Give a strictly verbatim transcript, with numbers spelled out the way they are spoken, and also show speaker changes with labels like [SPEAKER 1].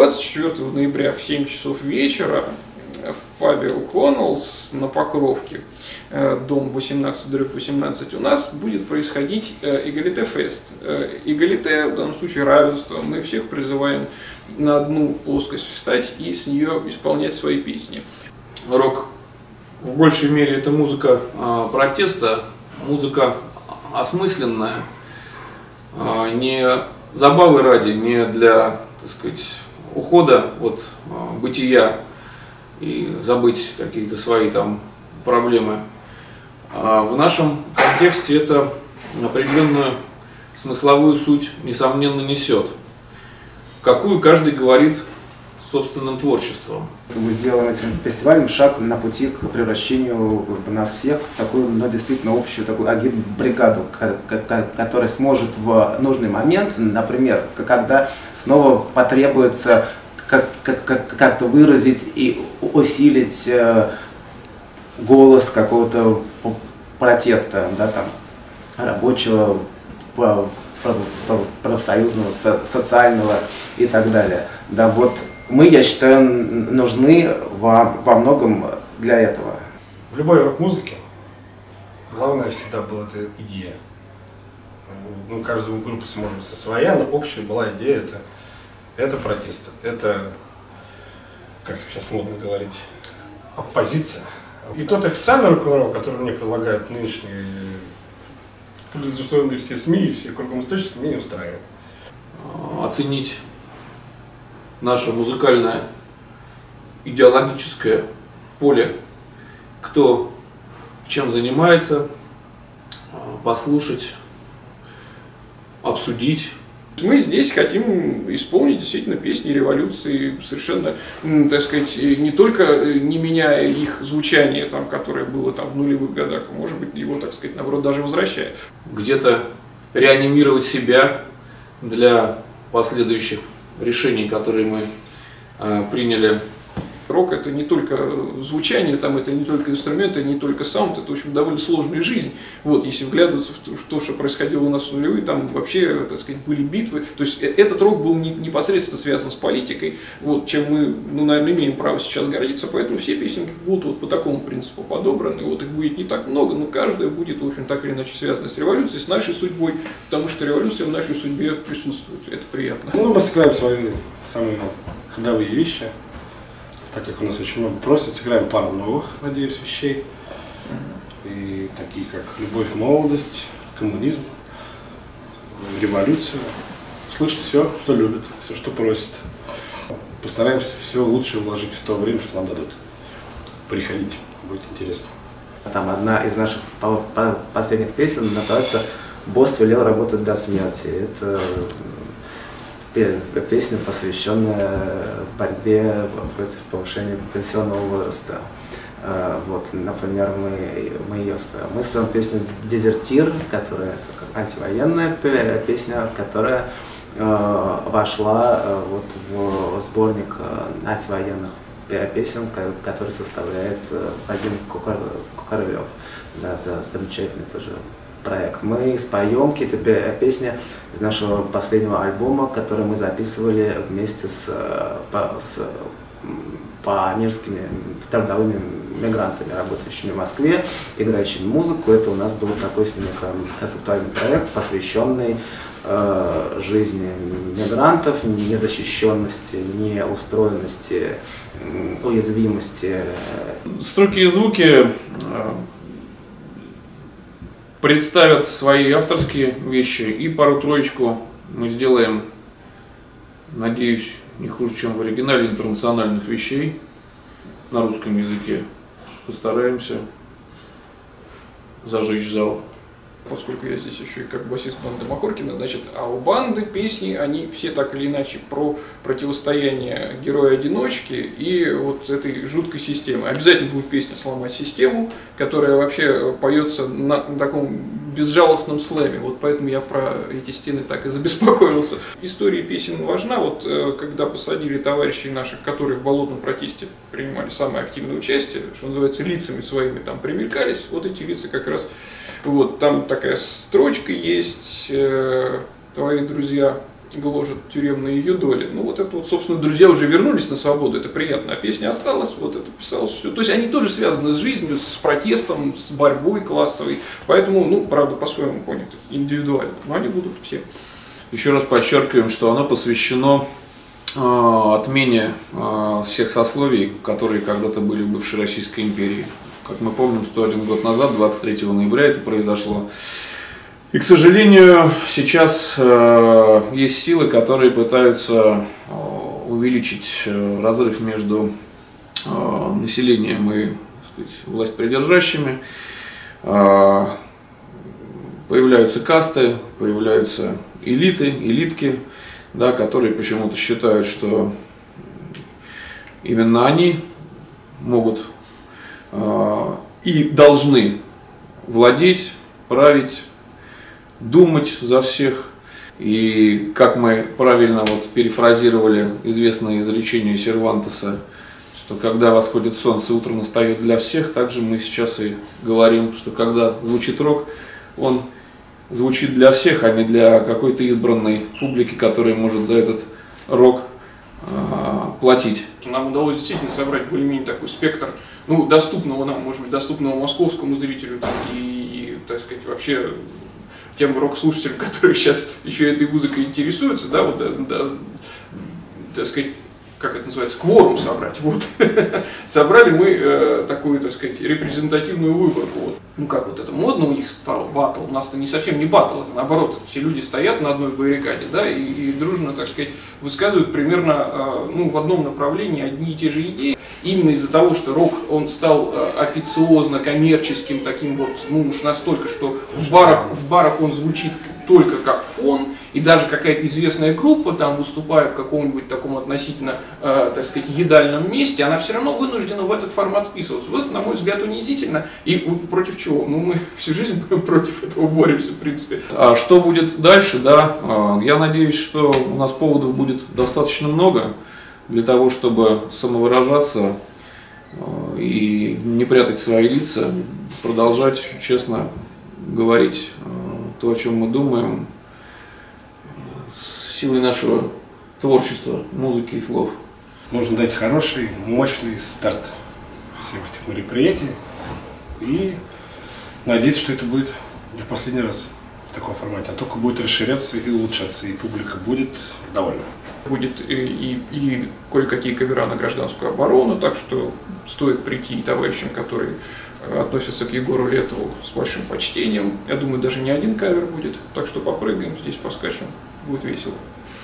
[SPEAKER 1] двадцать четвёртого ноября в семь часов вечера в пабе О'Коннеллс на Покровке, дом восемнадцать дробь восемнадцать, у нас будет происходить Эгалите-фест. Эгалите, в данном случае равенство, мы всех призываем на одну плоскость встать и с нее исполнять свои песни.
[SPEAKER 2] Рок в большей мере это музыка э, протеста, музыка осмысленная, э, не забавы ради, не для, так сказать, ухода от э, бытия и забыть какие-то свои там проблемы. А в нашем контексте это определенную смысловую суть, несомненно, несет, какую каждый говорит собственным творчеством.
[SPEAKER 3] Мы сделаем этим фестивалем шаг на пути к превращению нас всех в такую, но действительно общую такую агитбригаду, которая сможет в нужный момент, например, когда снова потребуется как-то выразить и усилить голос какого-то протеста, да, там, рабочего, профсоюзного, социального и так далее. Да, вот мы, я считаю, нужны во, во многом для этого.
[SPEAKER 4] В любой рок-музыке главное всегда была эта идея. Ну, каждую группу может быть своя, но общая была идея, это, это протест, это, как сейчас модно говорить, оппозиция. И тот официальный рок-н-ролл, который мне предлагают нынешние предусмотренные все СМИ и все кругом источники, меня не устраивает.
[SPEAKER 2] Оценить наше музыкальное идеологическое поле, кто чем занимается, послушать, обсудить.
[SPEAKER 1] Мы здесь хотим исполнить действительно песни революции, совершенно, так сказать, не только не меняя их звучание, там, которое было там в нулевых годах, а может быть его, так сказать, наоборот, даже возвращая.
[SPEAKER 2] Где-то реанимировать себя для последующих решений, которые мы э, приняли.
[SPEAKER 1] Рок — это не только звучание, там, это не только инструменты, не только саунд, это, в общем, довольно сложная жизнь. Вот, если вглядываться в то, в то, что происходило у нас в нулевые, там вообще, так сказать, были битвы. То есть этот рок был не, непосредственно связан с политикой, вот, чем мы, ну, наверное, имеем право сейчас гордиться, поэтому все песенки будут вот по такому принципу подобраны. Вот их будет не так много, но каждая будет, в общем, так или иначе связана с революцией, с нашей судьбой, потому что революция в нашей судьбе присутствует. Это приятно.
[SPEAKER 4] Ну, мы сыграем свои самые ходовые вещи. Так как у нас очень много просят, сыграем пару новых, надеюсь, вещей. И такие как «Любовь, молодость», «Коммунизм», «Революцию». Слышать все, что любят, все, что просят. Постараемся все лучше вложить в то время, что нам дадут. Приходите, будет интересно.
[SPEAKER 3] Там одна из наших последних песен называется «Босс велел работать до смерти». Это песня, посвященная борьбе против повышения пенсионного возраста. Вот, например, мы, мы ее споем. Мы споем песню «Дезертир», которая как антивоенная песня, которая э, вошла э, вот, в сборник антивоенных песен, который составляет Вадим Кукарылев. Да, за замечательный тоже проект. Мы споем какие-то песни из нашего последнего альбома, который мы записывали вместе с, по, с памирскими трудовыми мигрантами, работающими в Москве, играющими музыку. Это у нас был такой с ними концептуальный проект, посвященный э, жизни мигрантов, незащищенности, неустроенности, уязвимости.
[SPEAKER 2] Строки и звуки представят свои авторские вещи, и пару-троечку мы сделаем, надеюсь, не хуже, чем в оригинале, интернациональных вещей на русском языке. Постараемся зажечь зал.
[SPEAKER 1] Поскольку я здесь еще и как басист банды Махоркина, значит, а у банды песни, они все так или иначе про противостояние героя-одиночки и вот этой жуткой системы. Обязательно будет песня «Сломать систему», которая вообще поется на, на таком безжалостном слэме. Вот поэтому я про эти стены так и забеспокоился. История песен важна. Вот когда посадили товарищей наших, которые в болотном протесте принимали самое активное участие, что называется, лицами своими там примелькались, вот эти лица как раз. Вот, там такая строчка есть, э, твои друзья гложет тюремные юдоли. Ну вот это вот, собственно, друзья уже вернулись на свободу, это приятно, а песня осталась, вот это писалось все. То есть они тоже связаны с жизнью, с протестом, с борьбой классовой, поэтому, ну, правда, по-своему поняты, индивидуально, но они будут все.
[SPEAKER 2] Еще раз подчеркиваем, что оно посвящено э, отмене э, всех сословий, которые когда-то были в бывшей Российской империи. Как мы помним, сто один год назад, двадцать третьего ноября это произошло. И, к сожалению, сейчас э, есть силы, которые пытаются э, увеличить э, разрыв между э, населением и, так сказать, властьпридержащими. Э, появляются касты, появляются элиты, элитки, да, которые почему-то считают, что именно они могут э, и должны владеть, править, думать за всех. И как мы правильно вот перефразировали известное изречение Сервантеса, что когда восходит солнце, утро настает для всех, также мы сейчас и говорим, что когда звучит рок, он звучит для всех, а не для какой-то избранной публики, которая может за этот рок э, платить.
[SPEAKER 1] Нам удалось действительно собрать более-менее такой спектр, ну, доступного нам, может быть, доступного московскому зрителю, там, и, и, так сказать, вообще тем рок-слушателям, которые сейчас еще этой музыкой интересуются, да, вот, да, да, так сказать, как это называется, кворум собрать, вот. Собрали мы э, такую, так сказать, репрезентативную выборку. Вот. Ну как вот это модно у них стало, батл, у нас-то не совсем не батл, это наоборот, это все люди стоят на одной баррикаде, да, и, и дружно, так сказать, высказывают примерно, э, ну, в одном направлении одни и те же идеи. Именно из-за того, что рок, он стал э, официозно, коммерческим, таким вот, ну уж настолько, что в барах, в барах он звучит только как фон, и даже какая-то известная группа, там, выступая в каком-нибудь таком относительно, э, так сказать, едальном месте, она все равно вынуждена в этот формат вписываться. Вот это, на мой взгляд, унизительно. И вот против чего? Ну, мы всю жизнь против этого боремся, в принципе.
[SPEAKER 2] А что будет дальше, да? Я надеюсь, что у нас поводов будет достаточно много для того, чтобы самовыражаться и не прятать свои лица, продолжать честно говорить то, о чем мы думаем, с силой нашего творчества, музыки и слов.
[SPEAKER 4] Нужно дать хороший, мощный старт всех этих мероприятий и надеяться, что это будет не в последний раз в таком формате, а только будет расширяться и улучшаться, и публика будет довольна.
[SPEAKER 1] Будет и, и, и кое-какие кавера на гражданскую оборону, так что стоит прийти товарищам, которые относятся к Егору Летову с большим почтением. Я думаю, даже не один кавер будет, так что попрыгаем, здесь поскачем, будет весело.